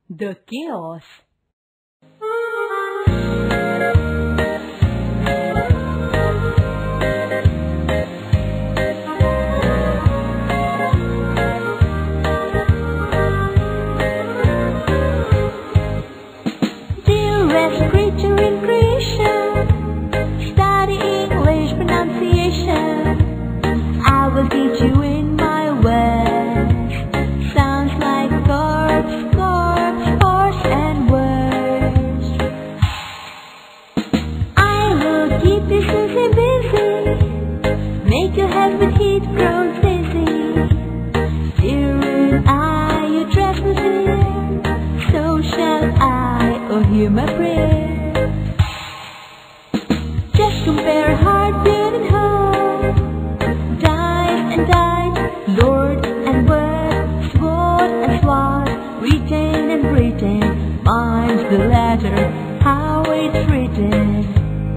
The chaos. Dearest creature in creation, study English pronunciation. I will teach you in my words. Sounds like corpse, corpse, horse and words. I will keep you busy, make your head with heat grow dizzy. Dear and I, you dress me dear, so shall I, oh hear my prayer. Just compare heartbeat and hope, dice and dice, Lord and word, sword and sword, retain and retain, mine's the latter, how it's written.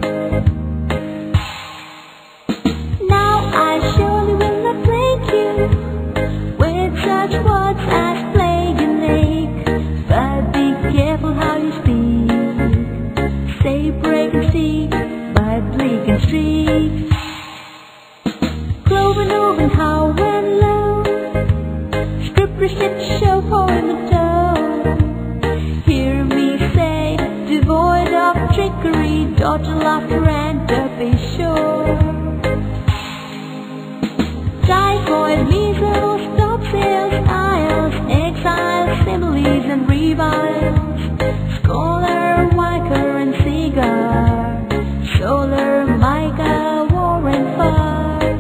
Now I surely will not plague you with such words as plague and lake, but be careful how you speak. Say break and see, but bleak and streak. Cloven oven, how and low, script receipt show poem and toe. Hear me say, devoid of trickery, dodge laughter and be sure. Typhoid, measles, topsails, aisles, exiles, similes and reviles, scholar, wiker and cigar, solar, mica, war and fire.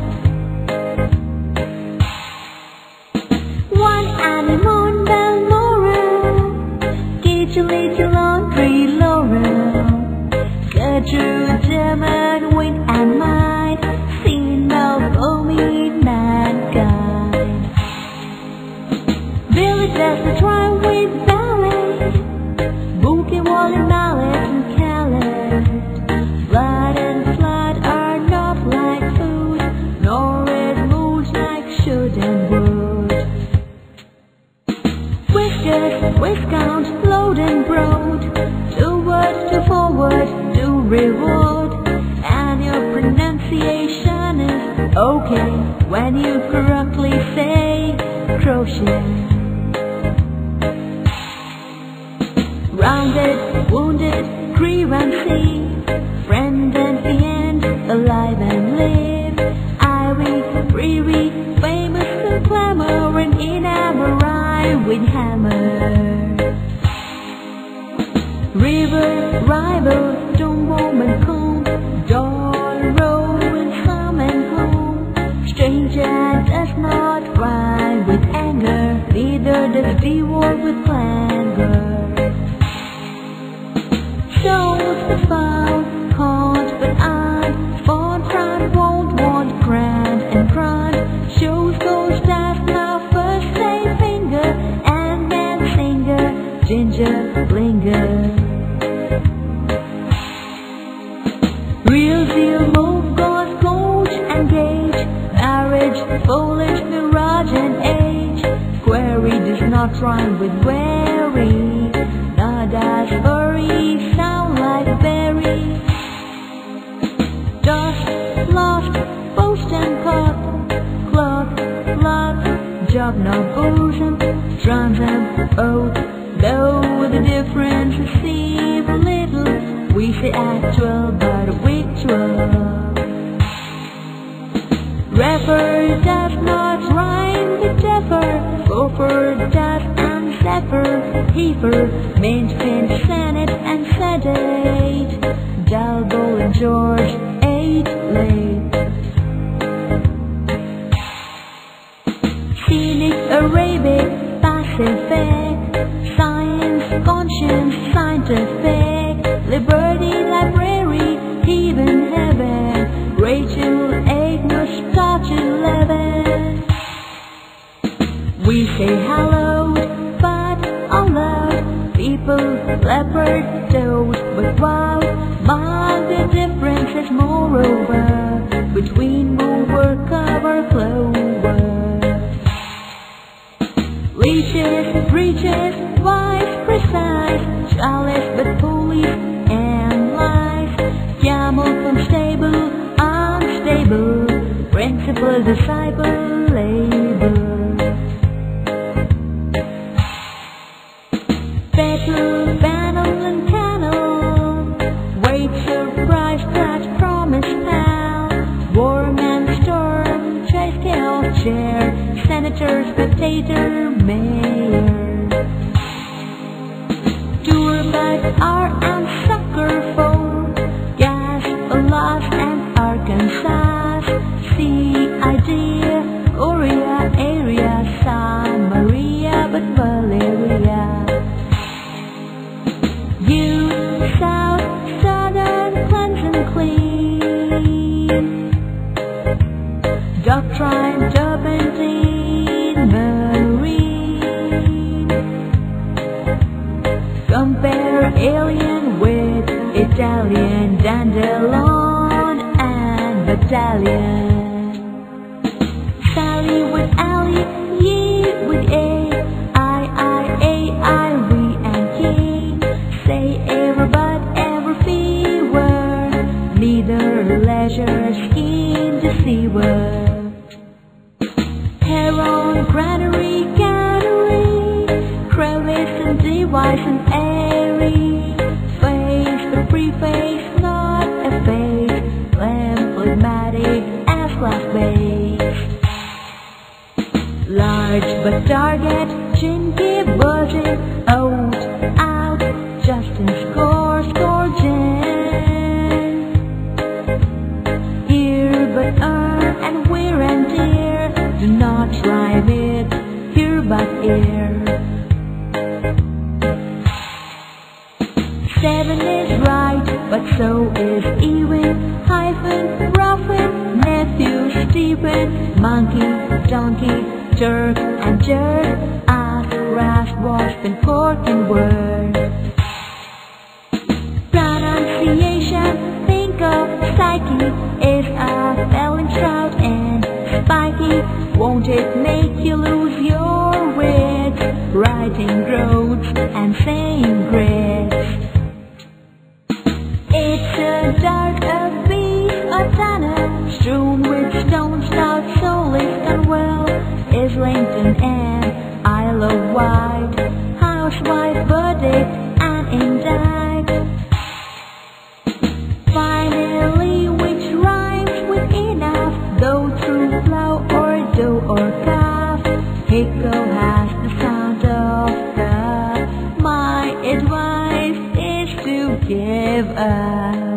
One anemone, Balmoral, teach a little laundry, laurel, Gertrude, German, wind and might, seen Melpomene, mankind. Billy does the try with ballet, bouquet, wally, mallet and callet. Blood and flood are not like food, nor it moves like should and would. Whiskers, viscount, load and broad, toward, to forward, to reward. And your pronunciation is okay when you correctly say crochet. Rounded, wounded, grieve and see, friend and fiend, alive and live. Irie, breery, famous and clamor, and enamour with hammer. River, rival, don't woman comb, door, row, and some and gloom. Stranger does not cry with anger, neither does devour with clangor. Souls that found, can't but add, font, front, won't want, grand and grand. Shows those that now first say finger, and then singer, ginger, linger. Real deal move, God's coach and gauge, marriage, foliage, mirage and age. Query does not rhyme with wary, nor does furry sound like berry. Dust, lost, post and cut, cloth, lot, job no bosom, transient, oath, though the difference receive a little. We say actual, but victual. Refer does not rhyme with defer, gopher does and zephyr, heifer, mint, pinch, senate and sedate, Dalbo and George, 8 late. Scenic, Arabic, Pacific, science, conscience, scientific, liberty, library, heaven, heaven, Rachel, Agnes, touch 11. We say hallowed, but allowed, people, leopard, toad, but wow, mild the difference is moreover, between mover, cover, clover. Leeches, breeches, vice, but police and lies. Camel from stable, unstable, principal, disciple, label. Battle, panel and canal, wait, surprise, clutch, promise, pal. War man, storm, chase, chaos, chair, senator, spectator, mayor. Tour bus, R and sucker foe, gas, lost and Arkansas, C-idea, Korea, area, Samaria, but malaria. Youth, South, Southern, Clemson, clean. Doctrine, Turpentine, Marine. Compare alien with Italian, Dandelion and Battalion. Sally with Ally, ye with A, I, we and K. Say ever but ever fewer, neither leisure scheme deceiver. Heron, granary, cannery, crevice and device and airy. Face but preface, not a face, emblematic as class base. Large but target, chinky, buzzing, out, Justin score, Jen. Here but and wear and tear, do not try it, here but ear. 7 is right, but so is even, hyphen, roughen, nephew, Stephen, monkey, donkey, jerk and jerk, ass, rasp, wasp and pork and word. Pronunciation, think of psyche, is a spelling shroud and spiky. Won't it make you lose your wits, writing groats and saying grits? It's a dark abyss, a tunnel, strewn with stones, stout, soulless and well, Islington and Isle of Wight, housewife, verdict and indict. Finally, which rhymes with enough, though through plow or dough or calf, Hicko has the sound of calf. My advice is to give up.